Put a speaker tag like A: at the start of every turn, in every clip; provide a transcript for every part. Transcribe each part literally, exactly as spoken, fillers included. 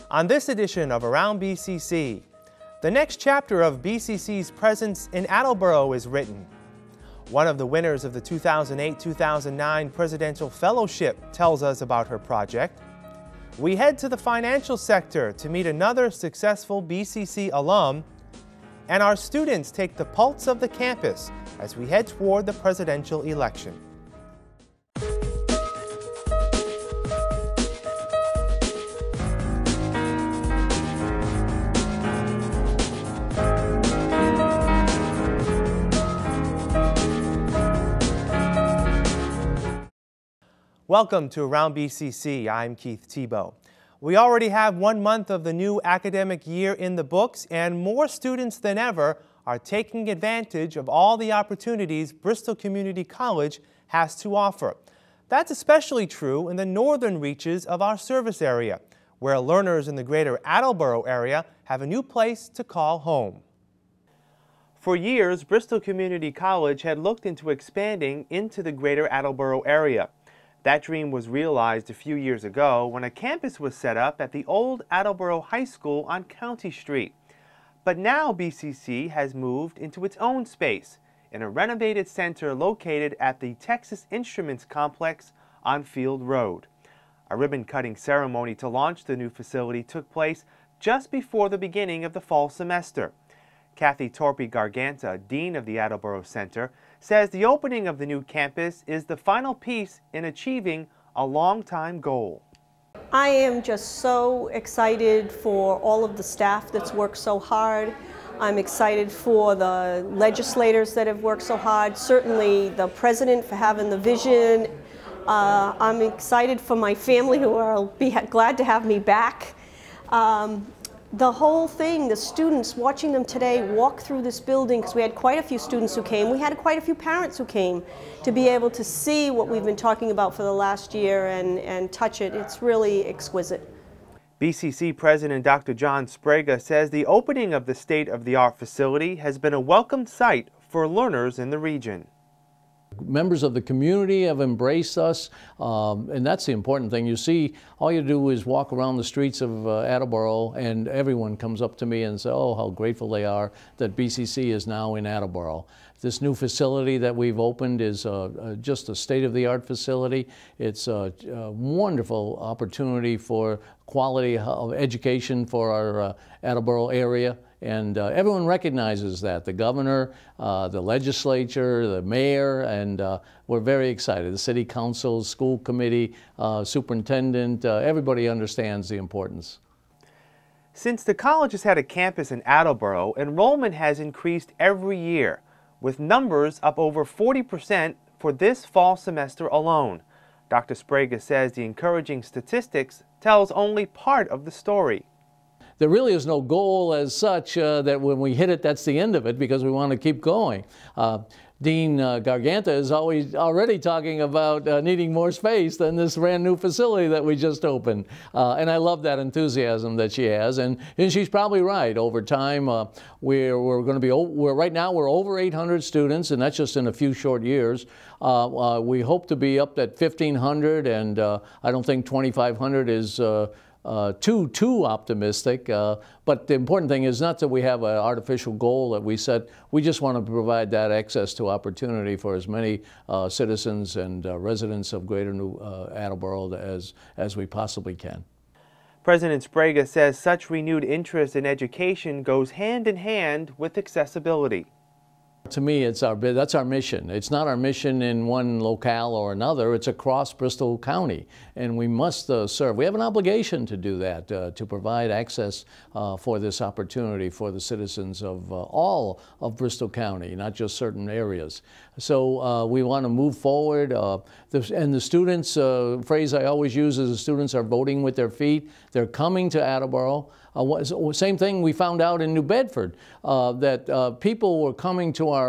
A: On this edition of Around B C C, the next chapter of B C C's presence in Attleboro is written. One of the winners of the two thousand eight two thousand nine Presidential Fellowship tells us about her project. We head to the financial sector to meet another successful B C C alum, and our students take the pulse of the campus as we head toward the presidential election. Welcome to Around B C C. I'm Keith Tebow. We already have one month of the new academic year in the books, and more students than ever are taking advantage of all the opportunities Bristol Community College has to offer. That's especially true in the northern reaches of our service area, where learners in the greater Attleboro area have a new place to call home. For years, Bristol Community College had looked into expanding into the greater Attleboro area. That dream was realized a few years ago when a campus was set up at the old Attleboro High School on County Street. But now B C C has moved into its own space in a renovated center located at the Texas Instruments Complex on Field Road. A ribbon-cutting ceremony to launch the new facility took place just before the beginning of the fall semester. Kathy Torpy-Garganta, Dean of the Attleboro Center, says the opening of the new campus is the final piece in achieving a long-time goal.
B: I am just so excited for all of the staff that's worked so hard. I'm excited for the legislators that have worked so hard, certainly the president for having the vision. Uh, I'm excited for my family who will be glad to have me back. Um, The whole thing, the students, watching them today walk through this building, because we had quite a few students who came, we had quite a few parents who came to be able to see what we've been talking about for the last year and, and touch it. It's really exquisite.
A: B C C President Doctor John Sprague says the opening of the state-of-the-art facility has been a welcome sight for learners in the region.
C: Members of the community have embraced us, um, and that's the important thing. You see, all you do is walk around the streets of uh, Attleboro, and everyone comes up to me and says, oh, how grateful they are that B C C is now in Attleboro. This new facility that we've opened is uh, uh, just a state-of-the-art facility. It's a, a wonderful opportunity for quality of education for our uh, Attleboro area. And uh, everyone recognizes that, the governor, uh, the legislature, the mayor, and uh, we're very excited. The city council, school committee, uh, superintendent, uh, everybody understands the importance.
A: Since the college has had a campus in Attleboro, enrollment has increased every year, with numbers up over forty percent for this fall semester alone. Doctor Sprague says the encouraging statistics tells only part of the story.
C: There really is no goal as such uh, that when we hit it, that's the end of it, because we want to keep going. Uh, Dean uh, Garganta is always already talking about uh, needing more space than this brand new facility that we just opened. Uh, and I love that enthusiasm that she has. And, and she's probably right. Over time, uh, we're, we're going to be, we're, right now we're over eight hundred students, and that's just in a few short years. Uh, uh, we hope to be up at fifteen hundred, and uh, I don't think twenty-five hundred is uh, Uh, too, too optimistic, uh, but the important thing is not that we have an artificial goal that we set. We just want to provide that access to opportunity for as many uh, citizens and uh, residents of Greater New uh, Attleboro as, as we possibly can.
A: President Sprague says such renewed interest in education goes hand in hand with accessibility.
C: To me, it's our, that's our mission. It's not our mission in one locale or another. It's across Bristol County, and we must uh, serve. We have an obligation to do that, uh, to provide access uh, for this opportunity for the citizens of uh, all of Bristol County, not just certain areas. So uh, we want to move forward, uh, the, and the students, uh, phrase I always use is the students are voting with their feet. They're coming to Attleboro. Uh, same thing we found out in New Bedford, uh, that uh, people were coming to our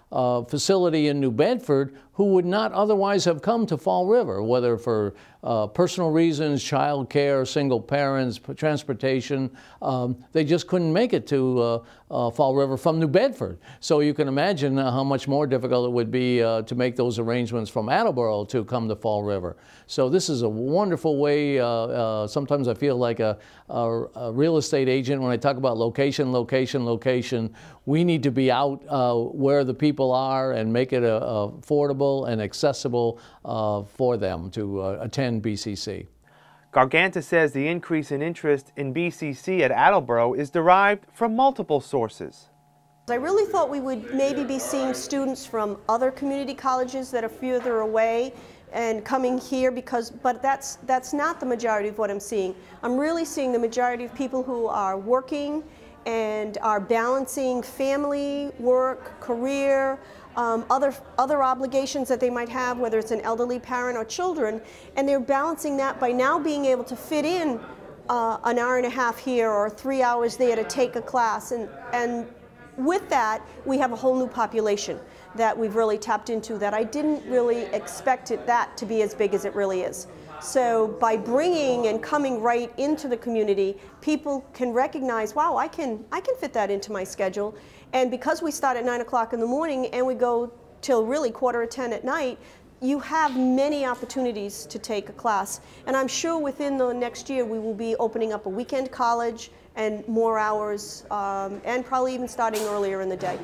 C: uh, facility in New Bedford who would not otherwise have come to Fall River, whether for uh, personal reasons, child care, single parents, transportation. Um, they just couldn't make it to uh, uh, Fall River from New Bedford. So you can imagine uh, how much more difficult it would be uh, to make those arrangements from Attleboro to come to Fall River. So this is a wonderful way. Uh, uh, sometimes I feel like a, a, a real estate agent when I talk about location, location, location. We need to be out uh, where the people are and make it uh, affordable and accessible uh, for them to uh, attend B C C.
A: Garganta says the increase in interest in B C C at Attleboro is derived from multiple sources.
B: I really thought we would maybe be seeing students from other community colleges that are further away and coming here, because, but that's, that's not the majority of what I'm seeing. I'm really seeing the majority of people who are working and are balancing family, work, career, um, other, other obligations that they might have, whether it's an elderly parent or children, and they're balancing that by now being able to fit in uh, an hour and a half here or three hours there to take a class. And, and with that, we have a whole new population that we've really tapped into that I didn't really expect it, that to be as big as it really is. So by bringing and coming right into the community, people can recognize, wow, I can, I can fit that into my schedule. And because we start at nine o'clock in the morning and we go till really quarter of ten at night, you have many opportunities to take a class. And I'm sure within the next year we will be opening up a weekend college and more hours, um, and probably even starting earlier in the day.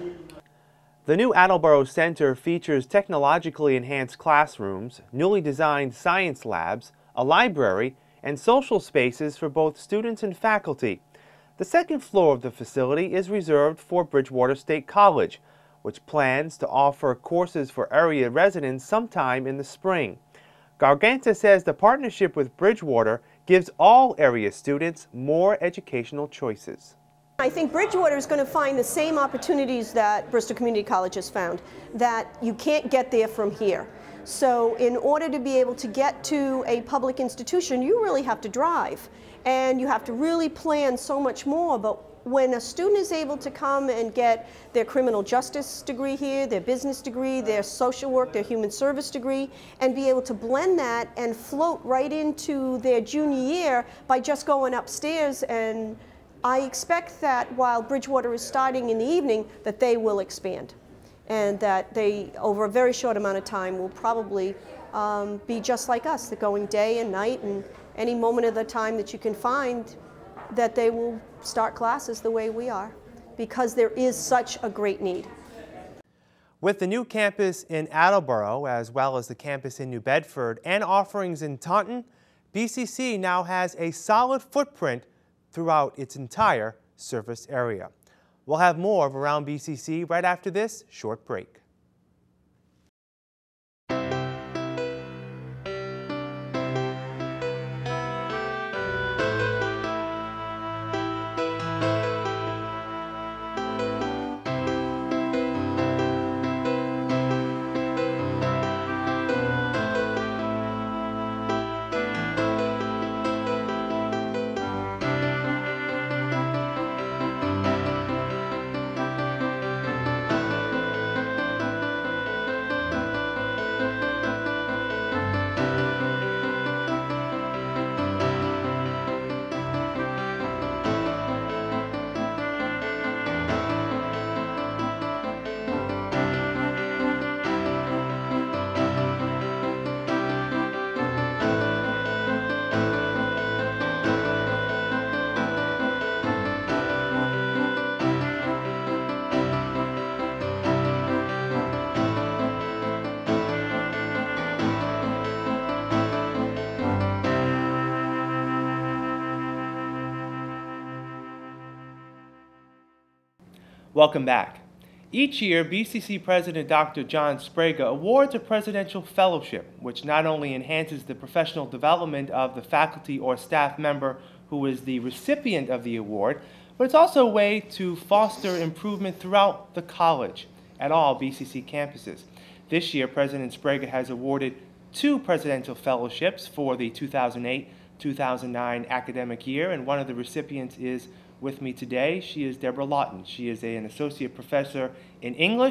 A: The new Attleboro Center features technologically enhanced classrooms, newly designed science labs, a library, and social spaces for both students and faculty. The second floor of the facility is reserved for Bridgewater State College, which plans to offer courses for area residents sometime in the spring. Garganta says the partnership with Bridgewater gives all area students more educational choices.
B: I think Bridgewater is going to find the same opportunities that Bristol Community College has found, that you can't get there from here. So in order to be able to get to a public institution, you really have to drive, and you have to really plan so much more. But when a student is able to come and get their criminal justice degree here, their business degree, their social work, their human service degree, and be able to blend that and float right into their junior year by just going upstairs, and I expect that while Bridgewater is starting in the evening, that they will expand, and that they, over a very short amount of time, will probably um, be just like us, that going day and night, and any moment of the time that you can find, that they will start classes the way we are, because there is such a great need.
A: With the new campus in Attleboro, as well as the campus in New Bedford and offerings in Taunton, B C C now has a solid footprint throughout its entire service area. We'll have more of Around B C C right after this short break. Welcome back. Each year, B C C President Doctor John Sprague awards a presidential fellowship, which not only enhances the professional development of the faculty or staff member who is the recipient of the award, but it's also a way to foster improvement throughout the college at all B C C campuses. This year, President Sprague has awarded two presidential fellowships for the two thousand eight two thousand nine academic year, and one of the recipients is with me today. She is Deborah Lawton. She is a, an associate professor in English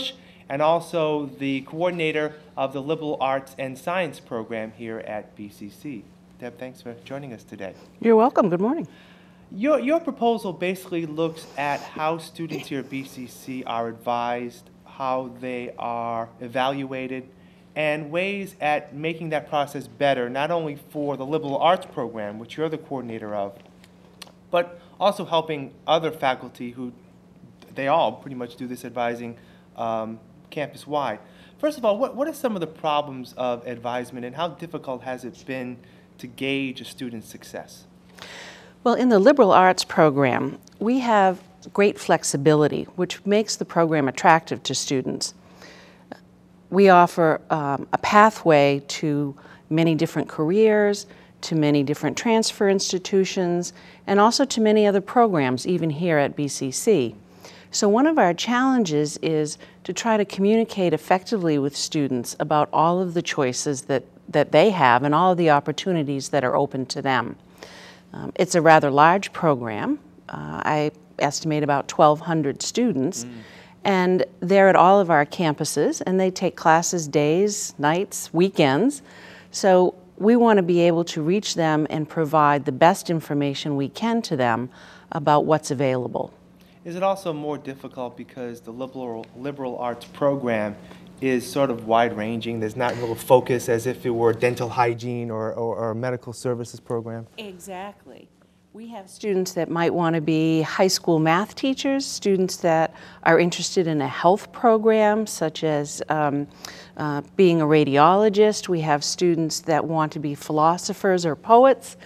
A: and also the coordinator of the Liberal Arts and Science program here at B C C. Deb, thanks for joining us today.
D: You're welcome. Good morning.
A: Your, your proposal basically looks at how students here at B C C are advised, how they are evaluated, and ways at making that process better, not only for the liberal arts program, which you're the coordinator of, but also helping other faculty who, they all pretty much do this advising um, campus-wide. First of all, what, what are some of the problems of advisement, and how difficult has it been to gauge a student's success?
D: Well, in the liberal arts program, we have great flexibility, which makes the program attractive to students. We offer um, a pathway to many different careers, to many different transfer institutions, and also to many other programs, even here at B C C. So one of our challenges is to try to communicate effectively with students about all of the choices that, that they have and all of the opportunities that are open to them. Um, it's a rather large program. Uh, I estimate about twelve hundred students, mm. and they're at all of our campuses, and they take classes days, nights, weekends. So we want to be able to reach them and provide the best information we can to them about what's available.
A: Is it also more difficult because the liberal, liberal arts program is sort of wide-ranging? There's not real focus as if it were a dental hygiene or, or, or a medical services program?
D: Exactly. We have students that might want to be high school math teachers, students that are interested in a health program such as um, uh, being a radiologist. We have students that want to be philosophers or poets.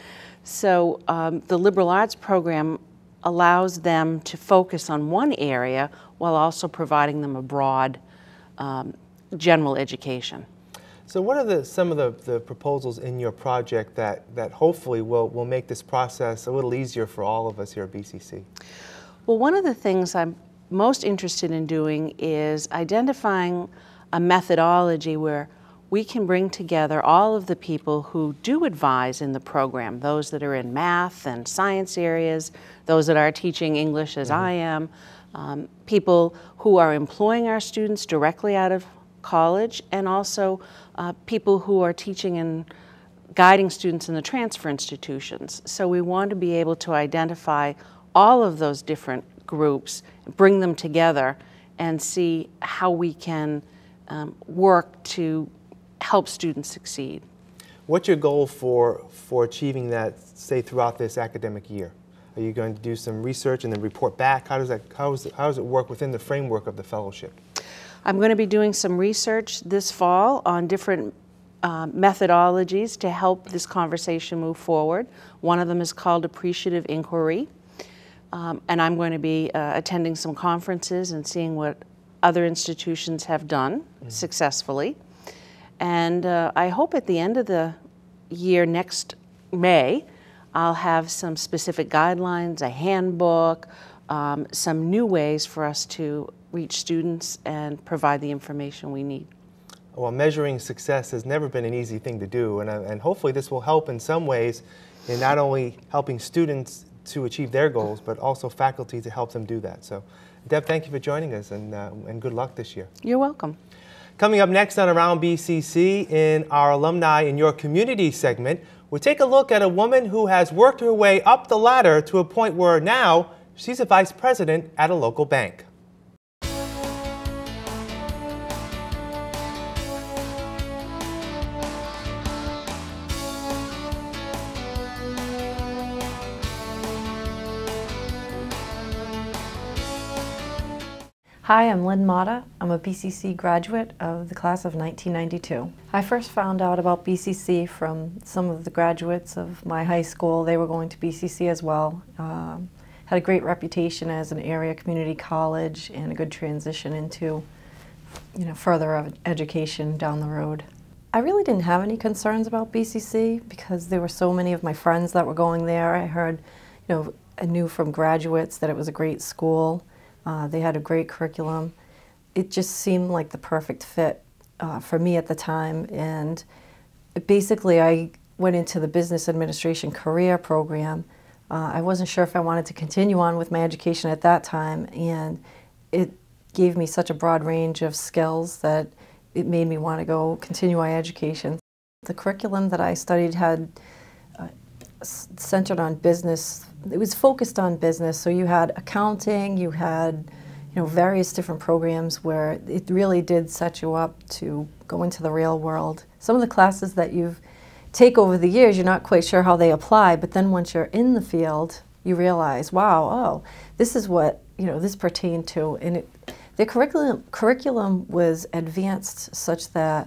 D: So um, the liberal arts program allows them to focus on one area while also providing them a broad um, general education.
A: So what are the, some of the, the proposals in your project that, that hopefully will, will make this process a little easier for all of us here at B C C?
D: Well, one of the things I'm most interested in doing is identifying a methodology where we can bring together all of the people who do advise in the program, those that are in math and science areas, those that are teaching English as mm-hmm. I am, um, people who are employing our students directly out of college, and also uh, people who are teaching and guiding students in the transfer institutions. So we want to be able to identify all of those different groups, bring them together, and see how we can um, work to help students succeed.
A: What's your goal for, for achieving that, say, throughout this academic year? Are you going to do some research and then report back? How does that, how is it, how does it work within the framework of the fellowship?
D: I'm going to be doing some research this fall on different uh, methodologies to help this conversation move forward. One of them is called appreciative inquiry, um, and I'm going to be uh, attending some conferences and seeing what other institutions have done mm-hmm. successfully. And uh, I hope at the end of the year, next May, I'll have some specific guidelines, a handbook, um, some new ways for us to reach students and provide the information we need.
A: Well, measuring success has never been an easy thing to do, and, uh, and hopefully this will help in some ways in not only helping students to achieve their goals, but also faculty to help them do that. So, Deb, thank you for joining us, and, uh, and good luck this year.
D: You're welcome.
A: Coming up next on Around B C C in our Alumni in Your Community segment, we'll take a look at a woman who has worked her way up the ladder to a point where now she's a vice president at a local bank.
E: Hi, I'm Lynn Mata. I'm a B C C graduate of the class of nineteen ninety-two. I first found out about B C C from some of the graduates of my high school. They were going to B C C as well. Um, had a great reputation as an area community college and a good transition into, you know, further education down the road. I really didn't have any concerns about B C C because there were so many of my friends that were going there. I heard, you know, I knew from graduates that it was a great school. Uh, they had a great curriculum. It just seemed like the perfect fit uh, for me at the time, and basically I went into the business administration career program. Uh, I wasn't sure if I wanted to continue on with my education at that time, and it gave me such a broad range of skills that it made me want to go continue my education. The curriculum that I studied had uh, centered on business. It was focused on business, so you had accounting, you had you know, various different programs where it really did set you up to go into the real world. Some of the classes that you take over the years, you're not quite sure how they apply, but then once you're in the field, you realize, wow, oh, this is what you know this pertained to. And it, the curriculum curriculum was advanced such that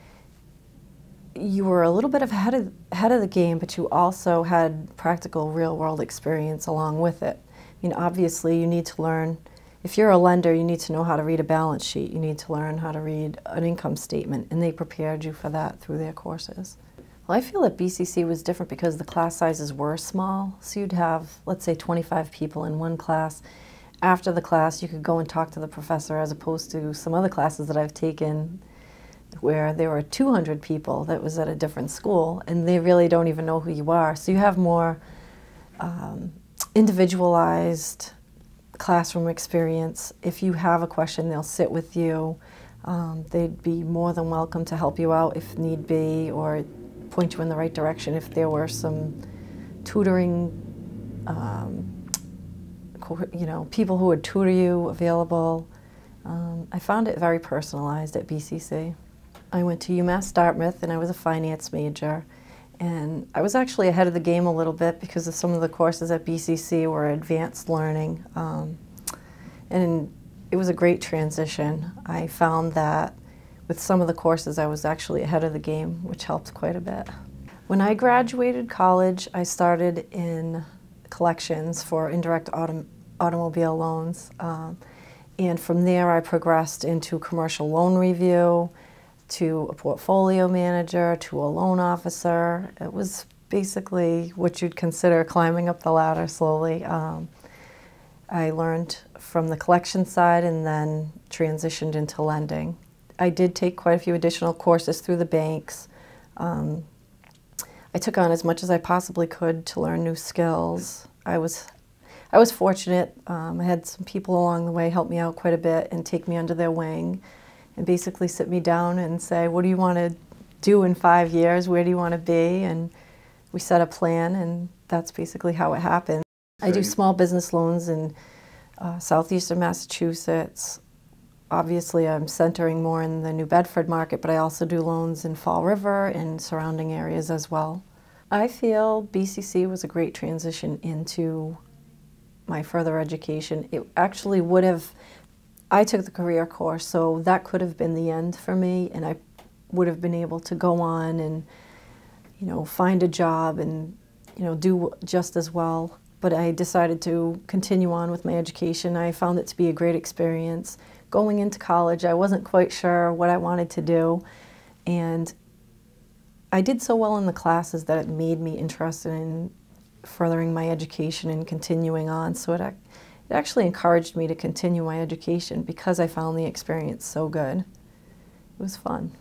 E: you were a little bit ahead of, ahead of the game, but you also had practical real-world experience along with it. I mean, obviously, you need to learn, if you're a lender, you need to know how to read a balance sheet. You need to learn how to read an income statement, and they prepared you for that through their courses. Well, I feel that B C C was different because the class sizes were small, so you'd have, let's say, twenty-five people in one class. After the class, you could go and talk to the professor, as opposed to some other classes that I've taken where there were two hundred people that was at a different school, and they really don't even know who you are. So you have more um, individualized classroom experience. If you have a question, they'll sit with you. Um, they'd be more than welcome to help you out if need be, or point you in the right direction if there were some tutoring, um, you know, people who would tutor you available. Um, I found it very personalized at B C C. I went to UMass Dartmouth, and I was a finance major, and I was actually ahead of the game a little bit because of some of the courses at B C C were advanced learning, um, and it was a great transition. I found that with some of the courses I was actually ahead of the game, which helped quite a bit. When I graduated college, I started in collections for indirect autom automobile loans, um, and from there I progressed into commercial loan review, to a portfolio manager, to a loan officer. It was basically what you'd consider climbing up the ladder slowly. Um, I learned from the collection side and then transitioned into lending. I did take quite a few additional courses through the banks. Um, I took on as much as I possibly could to learn new skills. I was, I was fortunate. Um, I had some people along the way help me out quite a bit and take me under their wing, and basically sit me down and say, what do you want to do in five years? Where do you want to be? And we set a plan, and that's basically how it happened. So I do small business loans in uh, southeastern Massachusetts. Obviously, I'm centering more in the New Bedford market, but I also do loans in Fall River and surrounding areas as well. I feel B C C was a great transition into my further education. It actually would have I took the career course, so that could have been the end for me, and I would have been able to go on and, you know, find a job and, you know, do just as well. But I decided to continue on with my education. I found it to be a great experience. Going into college, I wasn't quite sure what I wanted to do, and I did so well in the classes that it made me interested in furthering my education and continuing on. So it It actually encouraged me to continue my education because I found the experience so good. It was fun.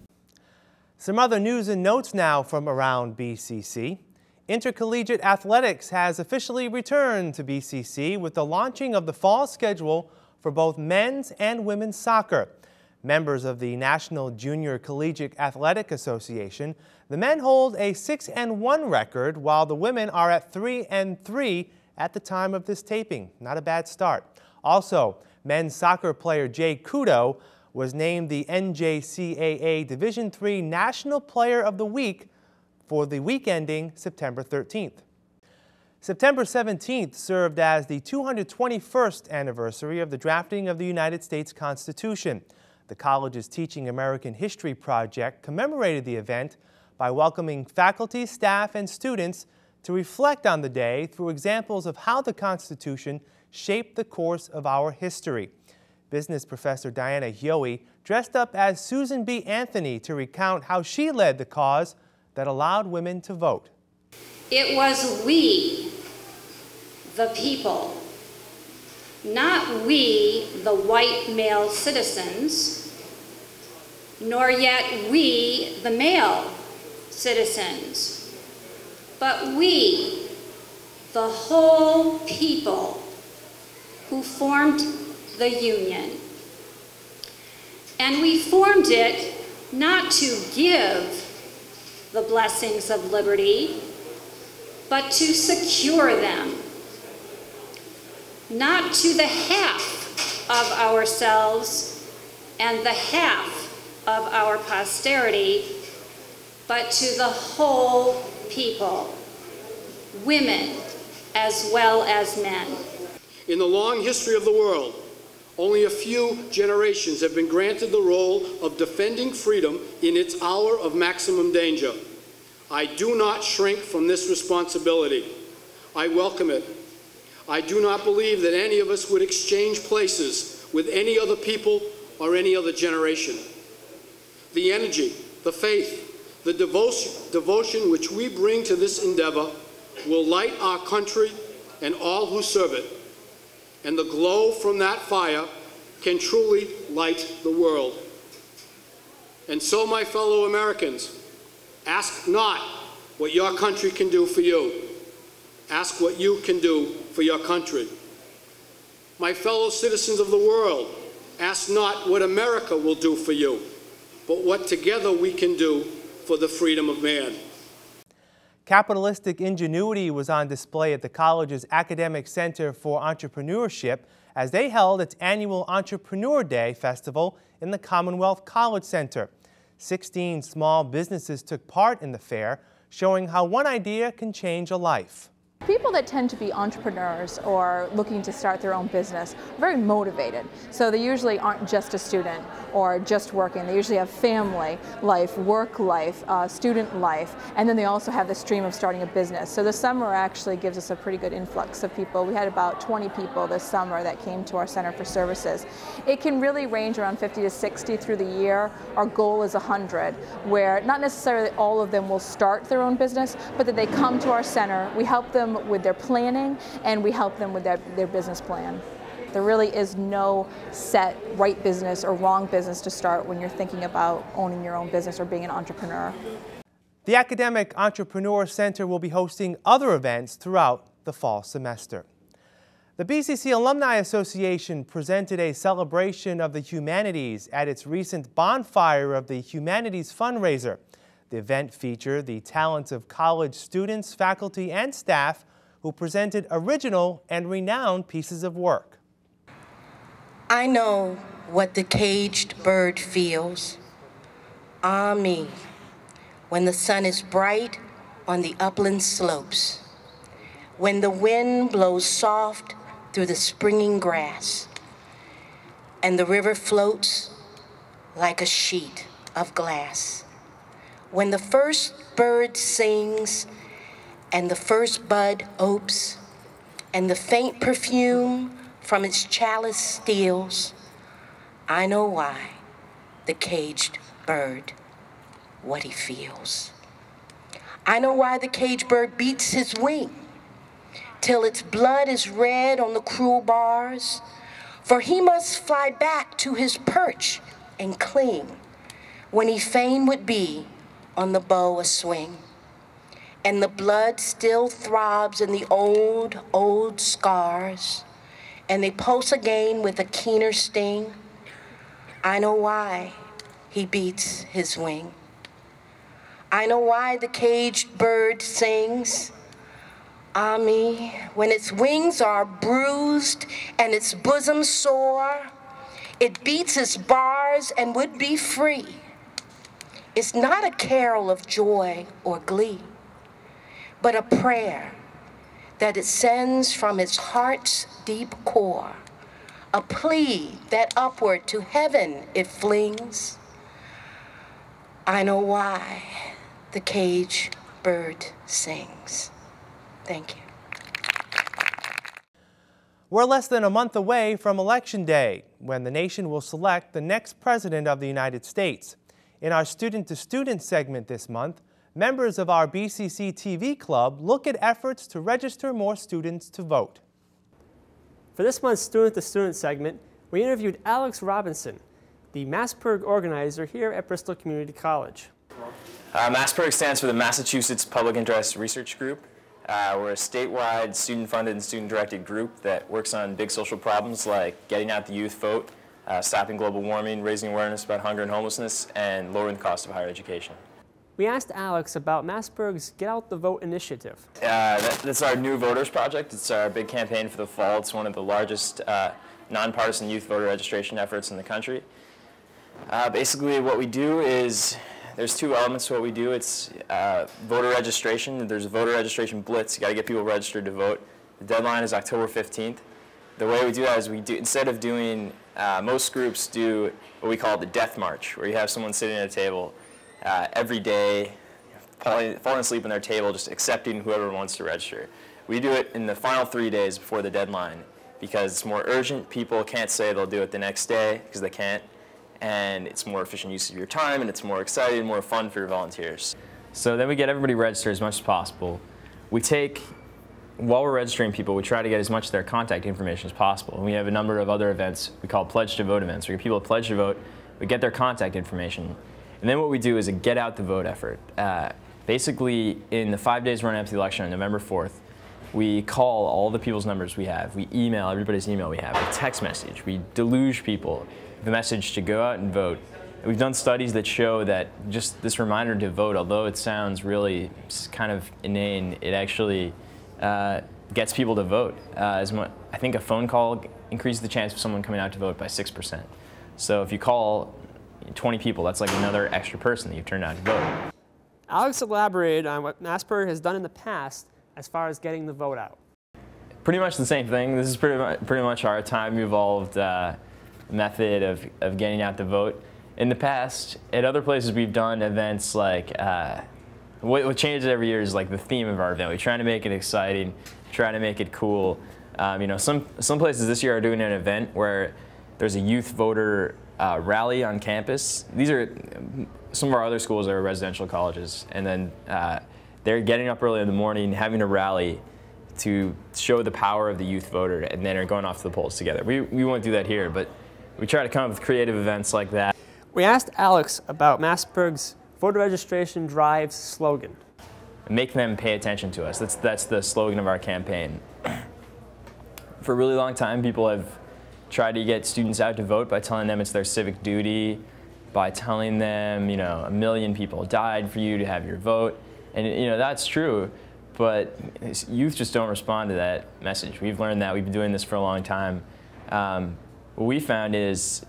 A: Some other news and notes now from around B C C. Intercollegiate athletics has officially returned to B C C with the launching of the fall schedule for both men's and women's soccer. Members of the National Junior Collegiate Athletic Association, the men hold a six and one record while the women are at three and three at the time of this taping. Not a bad start. Also, men's soccer player Jay Kudo was named the N J C A A Division three National Player of the Week for the week ending September thirteenth. September seventeenth served as the two hundred twenty-first anniversary of the drafting of the United States Constitution. The college's Teaching American History project commemorated the event by welcoming faculty, staff, and students to reflect on the day through examples of how the Constitution shaped the course of our history. Business professor Diana Hyoe dressed up as Susan B. Anthony to recount how she led the cause that allowed women to vote.
F: It was we, the people, not we, the white male citizens, nor yet we, the male citizens, but we, the whole people who formed the Union. And we formed it not to give the blessings of liberty, but to secure them. Not to the half of ourselves and the half of our posterity, but to the whole people, women as well as men.
G: In the long history of the world, only a few generations have been granted the role of defending freedom in its hour of maximum danger. I do not shrink from this responsibility. I welcome it. I do not believe that any of us would exchange places with any other people or any other generation. The energy, the faith, the devotion, devotion which we bring to this endeavor will light our country and all who serve it. And the glow from that fire can truly light the world. And so, my fellow Americans, ask not what your country can do for you. Ask what you can do for your country. My fellow citizens of the world, ask not what America will do for you, but what together we can do for the freedom of man.
A: Capitalistic ingenuity was on display at the college's Academic Center for Entrepreneurship as they held its annual Entrepreneur Day Festival in the Commonwealth College Center. sixteen small businesses took part in the fair, showing how one idea can change a life.
H: People that tend to be entrepreneurs or looking to start their own business are very motivated. So they usually aren't just a student or just working. They usually have family life, work life, uh, student life, and then they also have this dream of starting a business. So the summer actually gives us a pretty good influx of people. We had about twenty people this summer that came to our Center for Services. It can really range around fifty to sixty through the year. Our goal is one hundred, where not necessarily all of them will start their own business, but that they come to our center, we help them with their planning, and we help them with their, their business plan. There really is no set right business or wrong business to start when you're thinking about owning your own business or being an entrepreneur.
A: The Academic Entrepreneur Center will be hosting other events throughout the fall semester. The B C C Alumni Association presented a celebration of the humanities at its recent Bonfire of the Humanities fundraiser. The event featured the talents of college students, faculty, and staff who presented original and renowned pieces of work.
I: I know what the caged bird feels. Ah me, when the sun is bright on the upland slopes, when the wind blows soft through the springing grass, and the river floats like a sheet of glass. When the first bird sings, and the first bud opes, and the faint perfume from its chalice steals, I know why the caged bird, what he feels. I know why the caged bird beats his wing, till its blood is red on the cruel bars, for he must fly back to his perch and cling, when he fain would be on the bow a swing. And the blood still throbs in the old, old scars, and they pulse again with a keener sting. I know why he beats his wing. I know why the caged bird sings. Ah me, when its wings are bruised and its bosom sore, it beats its bars and would be free. It's not a carol of joy or glee, but a prayer that it sends from its heart's deep core, a plea that upward to heaven it flings. I know why the caged bird sings. Thank you.
A: We're less than a month away from Election Day, when the nation will select the next President of the United States. In our Student-to-Student segment this month, members of our B C C T V Club look at efforts to register more students to vote.
J: For this month's Student-to-Student segment, we interviewed Alex Robinson, the MassPIRG organizer here at Bristol Community College.
K: Uh, MassPIRG stands for the Massachusetts Public Interest Research Group. Uh, we're a statewide, student-funded and student-directed group that works on big social problems like getting out the youth vote, uh, stopping global warming, raising awareness about hunger and homelessness, and lowering the cost of higher education.
J: We asked Alex about Massburg's Get Out the Vote initiative.
K: Uh, that, that's our new voters project. It's our big campaign for the fall. It's one of the largest uh, nonpartisan youth voter registration efforts in the country. Uh, basically what we do is, there's two elements to what we do. It's uh, voter registration. There's a voter registration blitz. You got to get people registered to vote. The deadline is October fifteenth. The way we do that is we do, instead of doing, uh, most groups do what we call the death march, where you have someone sitting at a table uh, every day, falling, falling asleep on their table, just accepting whoever wants to register. We do it in the final three days before the deadline because it's more urgent. People can't say they'll do it the next day because they can't. And it's more efficient use of your time, and it's more exciting, more fun for your volunteers. So then we get everybody registered as much as possible. We take, while we're registering people, we try to get as much of their contact information as possible. And we have a number of other events we call Pledge to Vote events. We get people to pledge to vote, we get their contact information. And then what we do is a Get Out the Vote effort. Uh, basically, in the five days running up to the election on November fourth, we call all the people's numbers we have. We email everybody's email we have. We text message. We deluge people. The message to go out and vote. We've done studies that show that just this reminder to vote, although it sounds really kind of inane, it actually uh, gets people to vote. Uh, as much, I think a phone call increases the chance of someone coming out to vote by six percent. So if you call twenty people, that's like another extra person that you've turned out to vote.
J: Alex elaborated on what Massburg has done in the past as far as getting the vote out.
K: Pretty much the same thing. This is pretty much, pretty much our time-evolved uh, method of, of getting out the vote. In the past, at other places we've done events like, uh, what, what changes every year is like the theme of our event. We try to make it exciting, try to make it cool. Um, you know, some, some places this year are doing an event where there's a youth voter uh, rally on campus. These are, some of our other schools are residential colleges, and then uh, they're getting up early in the morning, having a rally to show the power of the youth voter, and then are going off to the polls together. We, we won't do that here, but we try to come up with creative events like that.
J: We asked Alex about Massburg's voter registration drive's slogan.
K: Make them pay attention to us. That's, that's the slogan of our campaign. For a really long time, people have tried to get students out to vote by telling them it's their civic duty, by telling them, you know, a million people died for you to have your vote. And, you know, that's true, but youth just don't respond to that message. We've learned that. We've been doing this for a long time. Um, What we found is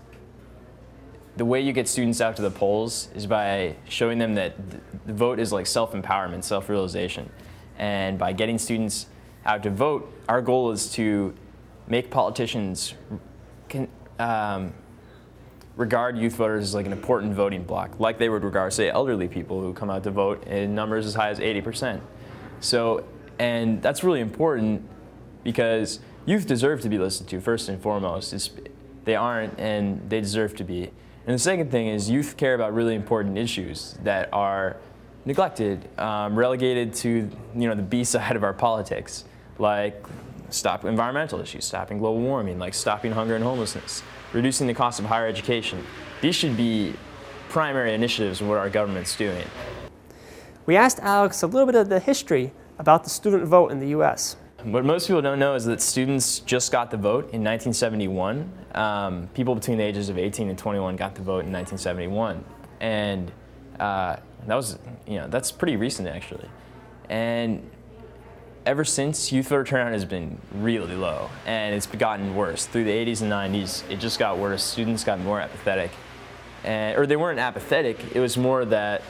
K: the way you get students out to the polls is by showing them that the vote is like self-empowerment, self-realization. And by getting students out to vote, our goal is to make politicians can, um, regard youth voters as like an important voting bloc, like they would regard, say, elderly people who come out to vote in numbers as high as eighty percent. So, and that's really important because youth deserve to be listened to, first and foremost. It's, they aren't, and they deserve to be. And the second thing is youth care about really important issues that are neglected, um, relegated to, you know, the B side of our politics, like stop environmental issues, stopping global warming, like stopping hunger and homelessness, reducing the cost of higher education. These should be primary initiatives of what our government's doing.
J: We asked Alex a little bit of the history about the student vote in the U S
K: What most people don't know is that students just got the vote in nineteen seventy-one. Um, people between the ages of eighteen and twenty-one got the vote in nineteen seventy-one. And uh, that was, you know, that's pretty recent actually. And ever since, youth voter turnout has been really low, and it's gotten worse. Through the eighties and nineties, it just got worse. Students got more apathetic. And, or they weren't apathetic, it was more that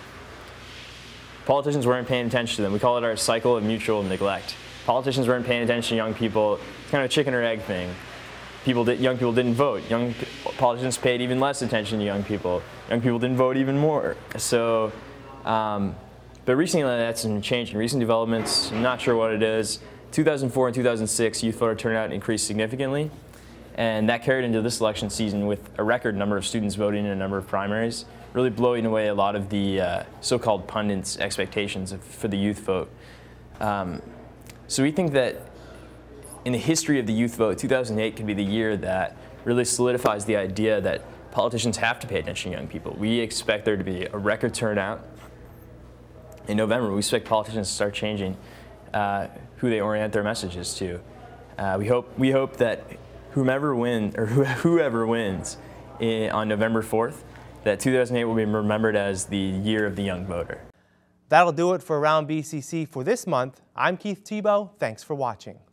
K: politicians weren't paying attention to them. We call it our cycle of mutual neglect. Politicians weren't paying attention to young people. It's kind of a chicken or egg thing. People did, young people didn't vote. Young politicians paid even less attention to young people. Young people didn't vote even more. So, um, but recently that's been changing. Recent developments, I'm not sure what it is. two thousand four and two thousand six, youth voter turnout increased significantly. And that carried into this election season with a record number of students voting in a number of primaries, really blowing away a lot of the uh, so-called pundits' expectations of, for the youth vote. Um, so we think that in the history of the youth vote, two thousand eight could be the year that really solidifies the idea that politicians have to pay attention to young people. We expect there to be a record turnout. In November, we expect politicians to start changing uh, who they orient their messages to. Uh, we hope we hope that whomever win or whoever wins in, on November fourth, that two thousand eight will be remembered as the year of the young voter.
A: That'll do it for Around B C C for this month. I'm Keith Tebow. Thanks for watching.